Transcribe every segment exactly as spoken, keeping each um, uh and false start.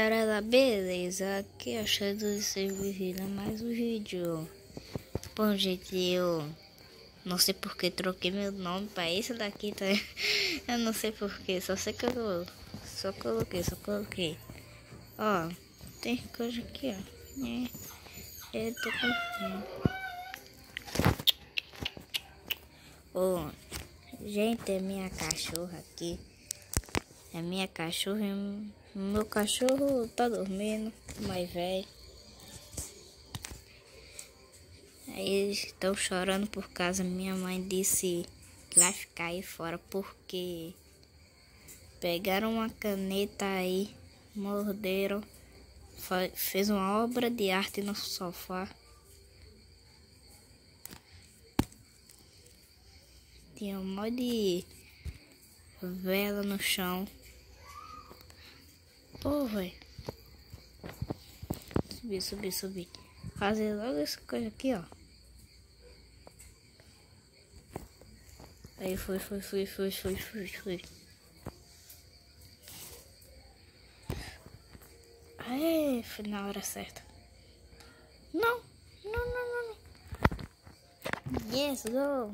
Galera, beleza? Aqui achando esse vídeo mais um vídeo. Bom, gente, eu não sei porque troquei meu nome pra esse daqui, tá? Eu não sei porque, só sei que eu só coloquei, só coloquei. Ó, tem coisa aqui, ó. É, eu tô confiando. Ó, gente, é minha cachorra aqui. É minha cachorra e meu cachorro tá dormindo, mais velho. Aí eles estão chorando por causa. Minha mãe disse que vai ficar aí fora porque pegaram uma caneta aí, morderam, fez uma obra de arte no sofá. Tinha um monte de vela no chão. Pô, velho. Subir, subir, subir. Fazer logo essa coisa aqui, ó. Aí foi, foi, foi, foi, foi, foi, foi. Aí foi na hora certa. Não, não, não, não, não. Yes, go.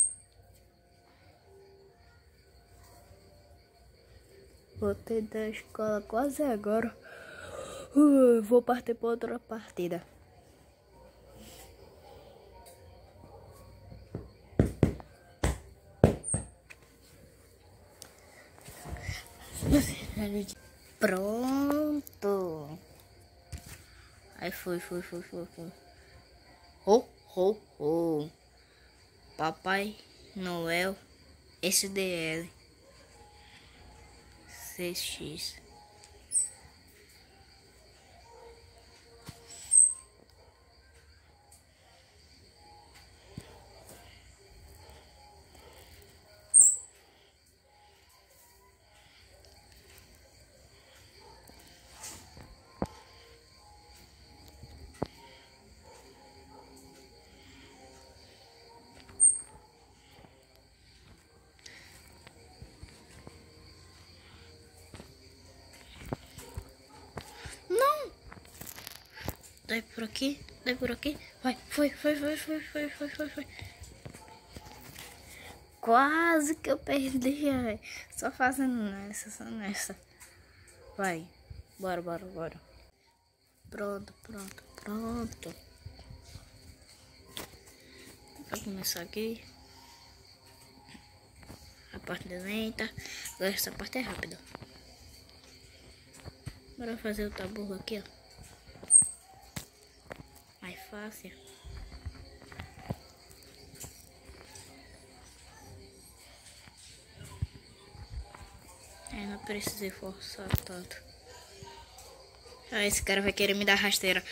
Voltei da escola quase agora. Uh, vou partir para outra partida. Pronto. Aí foi, foi, foi, foi, foi. Ho, ho, ho. Papai Noel S D L C X. Dai por aqui, dai por aqui. Vai, foi, foi, foi, foi, foi, foi, foi, foi. Quase que eu perdi, véio. Só fazendo nessa, só nessa. Vai, bora, bora, bora. Pronto, pronto, pronto. Vai começar aqui. A parte lenta. Agora essa parte é rápida. Bora fazer o tabu aqui, ó. Mais fácil. É, não precisei forçar tanto. Ah, esse cara vai querer me dar rasteira.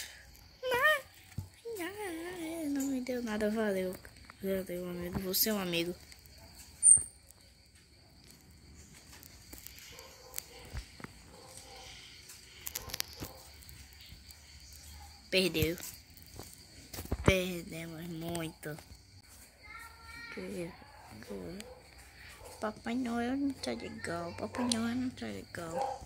Não, não me deu nada, valeu. Valeu, amigo. Você é um amigo. Perdeu. Perdemos muito. Que... Papai Noel não tá legal. Papai Noel não tá legal.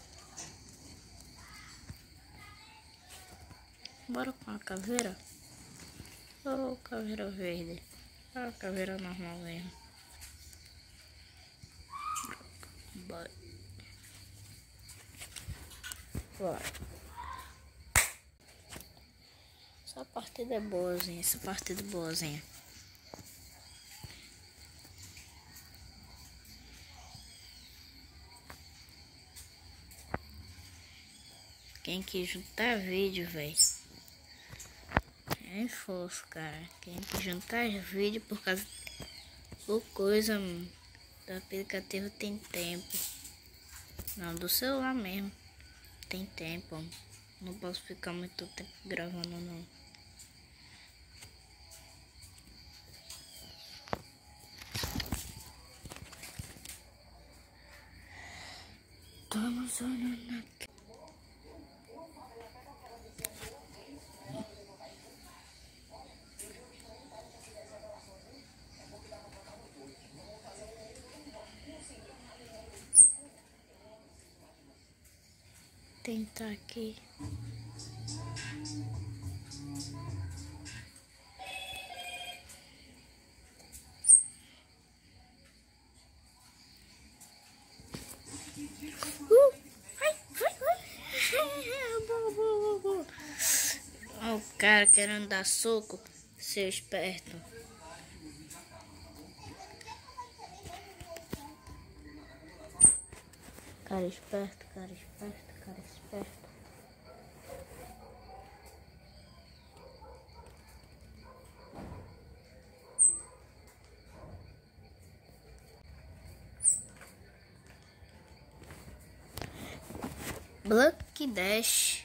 Bora com a caveira? Ou oh, caveira verde? Ah, caveira normal mesmo. Bora. Bora. Essa partida é boazinha. Essa partida é boazinha. Quem que juntar vídeo, velho? É força, cara. Quem que juntar vídeo por causa do coisa do aplicativo tem tempo. Não, do celular mesmo. Tem tempo. Não posso ficar muito tempo gravando, não. Estamos olhando aqui. Tem entrar aqui. Uh, vai, vai, vai. Olha o cara querendo dar soco, seu esperto. Cara esperto, cara esperto, cara esperto. Block Dash.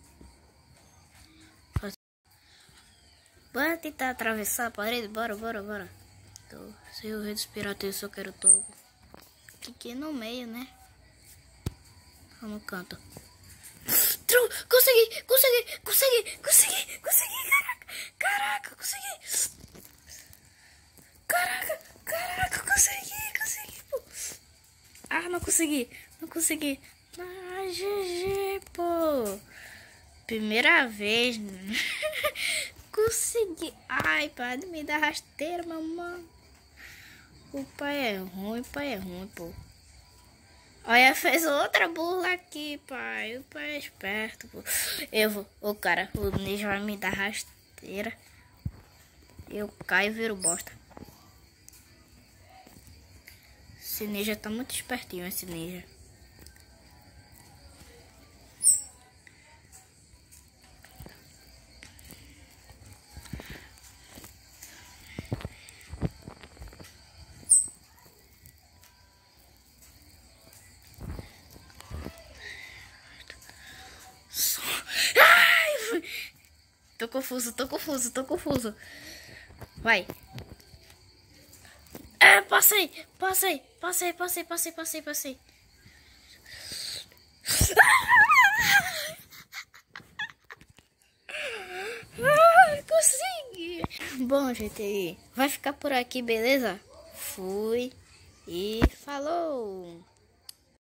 Bora tentar atravessar a parede, bora, bora, bora. Tô, se o rei dos piratas eu só quero topo. Aqui no meio, né? No canto. Consegui, consegui, consegui, consegui, consegui, caraca, caraca, consegui. Caraca, caraca, consegui, consegui, pô. Ah, não consegui, não consegui. Ah, G G, pô. Primeira vez. Consegui. Ai, pai, me dá rasteira, mamãe. O pai é ruim, o pai é ruim, pô. Olha, fez outra burla aqui, pai. O pai é esperto, pô. Eu vou... O cara, o ninja vai me dar rasteira. Eu caio e viro bosta. Esse ninja tá muito espertinho, esse ninja. Ai, tô confuso, tô confuso, tô confuso. Vai. É, passei, passei, passei, passei, passei, passei, passei. Ah, consegui. Bom, gente, vai ficar por aqui, beleza? Fui e falou.